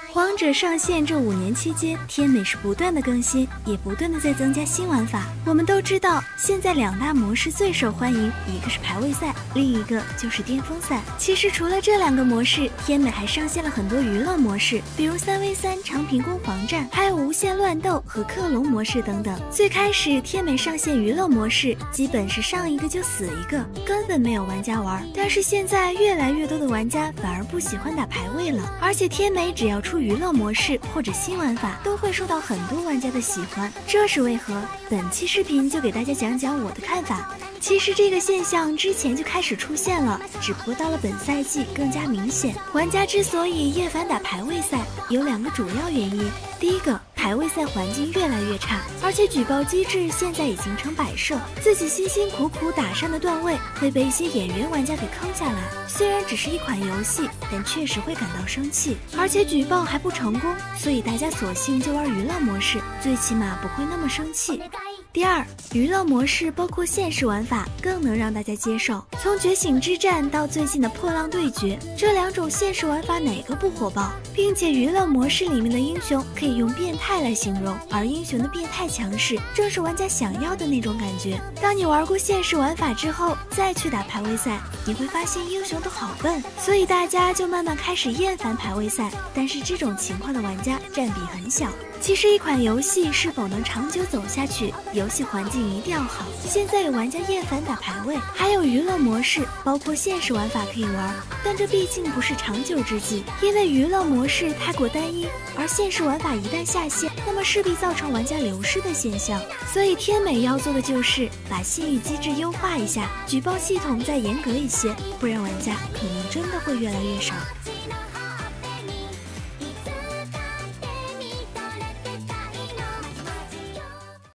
王者上线这5年期间，天美是不断的更新，也不断的在增加新玩法。我们都知道，现在2大模式最受欢迎，一个是排位赛，另一个就是巅峰赛。其实除了这2个模式，天美还上线了很多娱乐模式，比如3v3长平攻防战，还有无限乱斗和克隆模式等等。最开始天美上线娱乐模式，基本是上一个就死一个，根本没有玩家玩。但是现在越来越多的玩家反而不喜欢打排位了，而且天美只要出娱乐模式或者新玩法，都会受到很多玩家的喜欢。这是为何？本期视频就给大家讲讲我的看法。其实这个现象之前就开始出现了，只不过到了本赛季更加明显。玩家之所以厌烦打排位赛，有2个主要原因。第一个，排位赛环境越来越差，而且举报机制现在已经成摆设，自己辛辛苦苦打上的段位会被一些眼缘玩家给坑下来。虽然只是一款游戏，但确实会感到生气，而且举报还不成功，所以大家索性就玩娱乐模式，最起码不会那么生气。第二，娱乐模式包括现实玩法更能让大家接受。从觉醒之战到最近的破浪对决，这2种现实玩法哪个不火爆？并且娱乐模式里面的英雄可以用变态来形容，而英雄的变态强势正是玩家想要的那种感觉。当你玩过现实玩法之后，再去打排位赛，你会发现英雄都好笨，所以大家就慢慢开始厌烦排位赛。但是这种情况的玩家占比很小。其实一款游戏是否能长久走下去，游戏环境一定要好。现在有玩家厌烦打排位，还有娱乐模式，包括现实玩法可以玩，但这毕竟不是长久之计，因为娱乐模式太过单一，而现实玩法一旦下线，那么势必造成玩家流失的现象。所以天美要做的就是把信誉机制优化一下，举报系统再严格一些，不然玩家可能真的会越来越少。